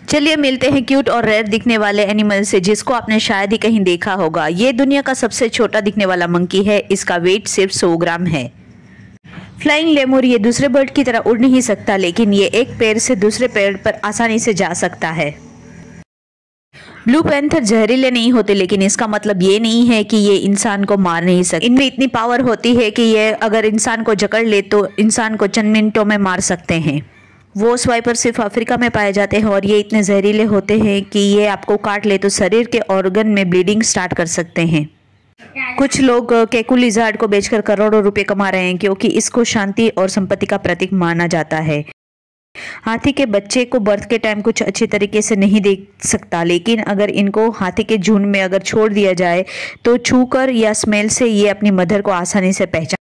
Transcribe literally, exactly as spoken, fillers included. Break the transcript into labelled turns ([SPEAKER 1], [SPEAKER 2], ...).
[SPEAKER 1] चलिए मिलते हैं क्यूट और रेयर दिखने वाले एनिमल से, जिसको आपने शायद ही कहीं देखा होगा। ये दुनिया का सबसे छोटा दिखने वाला मंकी है। इसका वेट सिर्फ सौ ग्राम है। फ्लाइंग लेमूर ये दूसरे बर्ड की तरह उड़ नहीं सकता, लेकिन ये एक पेड़ से दूसरे पेड़ पर आसानी से जा सकता है। ब्लू पैंथर जहरीले नहीं होते, लेकिन इसका मतलब ये नहीं है कि ये इंसान को मार नहीं सकते। इनमें इतनी पावर होती है कि ये अगर इंसान को जकड़ ले तो इंसान को चंद मिनटों में मार सकते हैं। वो स्वाइपर सिर्फ अफ्रीका में पाए जाते हैं और ये इतने जहरीले होते हैं कि ये आपको काट ले तो शरीर के ऑर्गन में ब्लीडिंग स्टार्ट कर सकते हैं। कुछ लोग केकू लिजार्ड को बेचकर करोड़ों रुपए कमा रहे हैं, क्योंकि इसको शांति और संपत्ति का प्रतीक माना जाता है। हाथी के बच्चे को बर्थ के टाइम कुछ अच्छे तरीके से नहीं देख सकता, लेकिन अगर इनको हाथी के झुंड में अगर छोड़ दिया जाए तो छूकर या स्मेल से ये अपनी मदर को आसानी से पहचान